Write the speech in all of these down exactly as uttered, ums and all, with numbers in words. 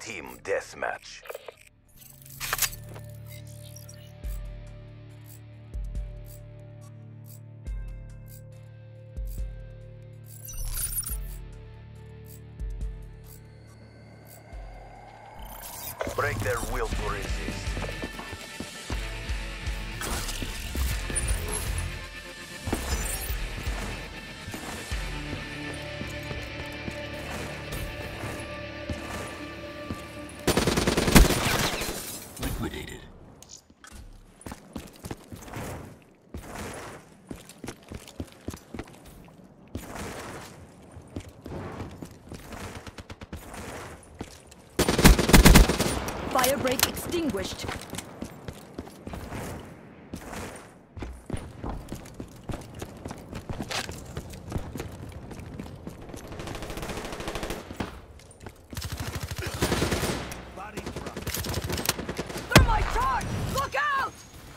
Team Deathmatch. Break their will to resist. Liquidated. Fire break extinguished. Thermite charge! Look out!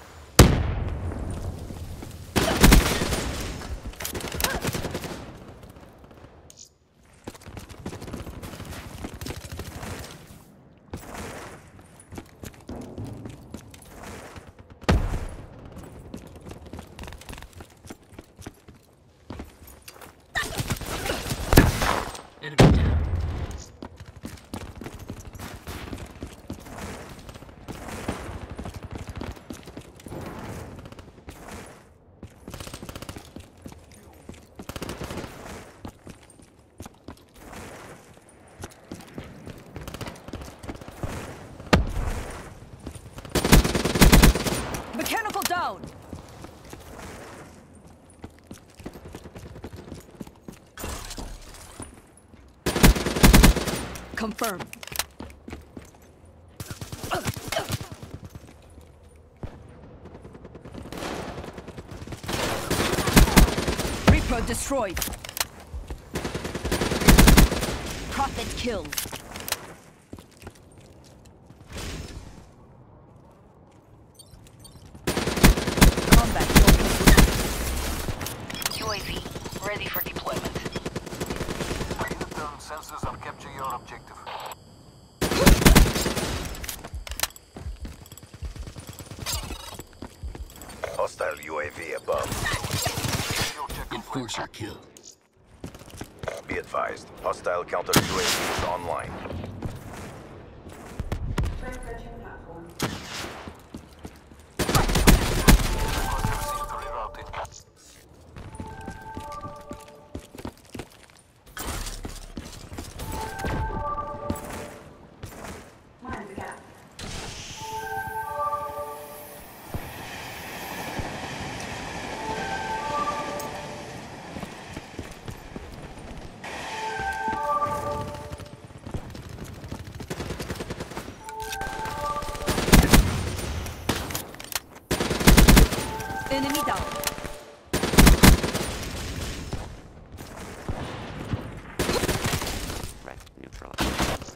Enemy down. Mechanical down! Confirm. Reaper destroyed. Prophet killed. Combat U A V ready for deployment. Return sensors and capture your objective. Hostile U A V above. Enforcer kill. Be advised, hostile counter U A V is online. Enemy down. Right, neutralized.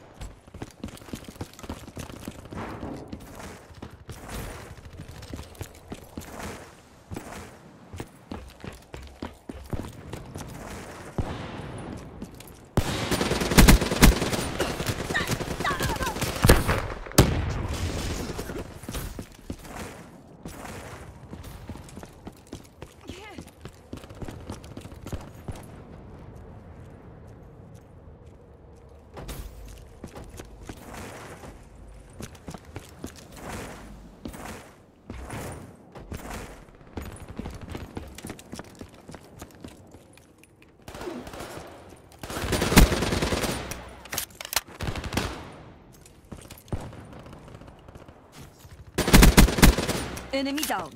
Enemy down.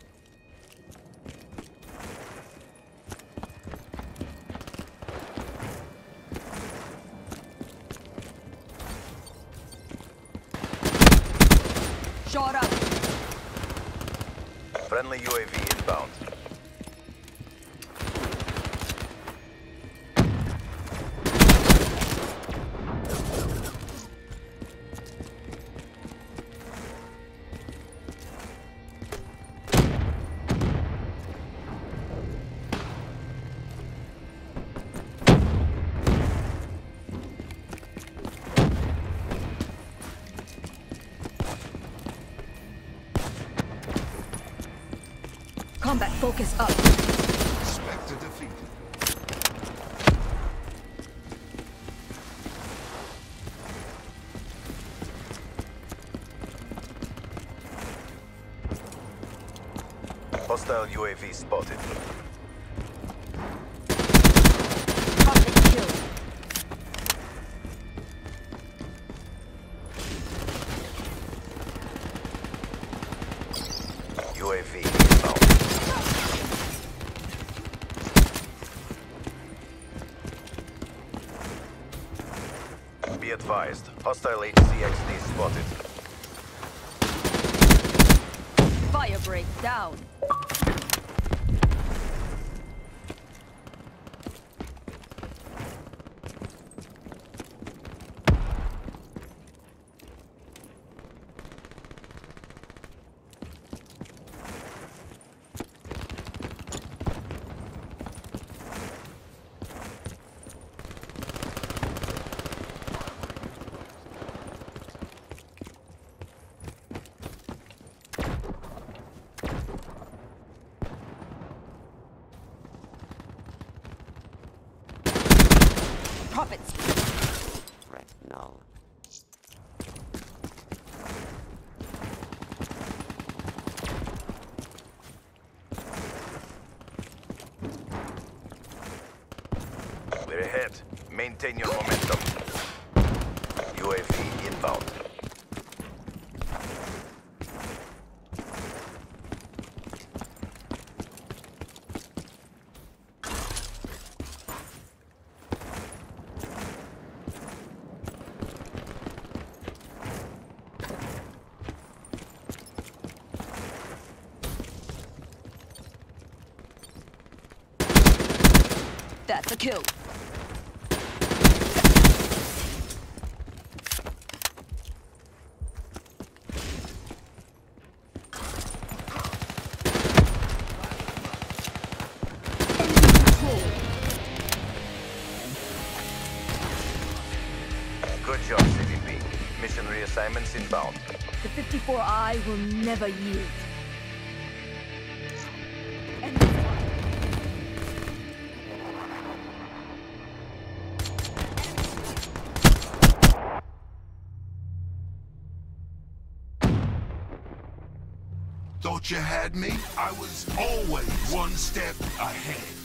Shot up. Friendly U A V inbound. Combat focus up. Spectre defeated. Hostile U A V spotted. Prophet killed. U A V inbound. Be advised, hostile H C X D spotted. Fire break down. Prophets. Right, no. They're ahead. Maintain your momentum. U A V inbound. That's a kill. Good job, C V P. Mission reassignments inbound. The fifty-four I will never yield. Enemy fire. Thought you had me? I was always one step ahead.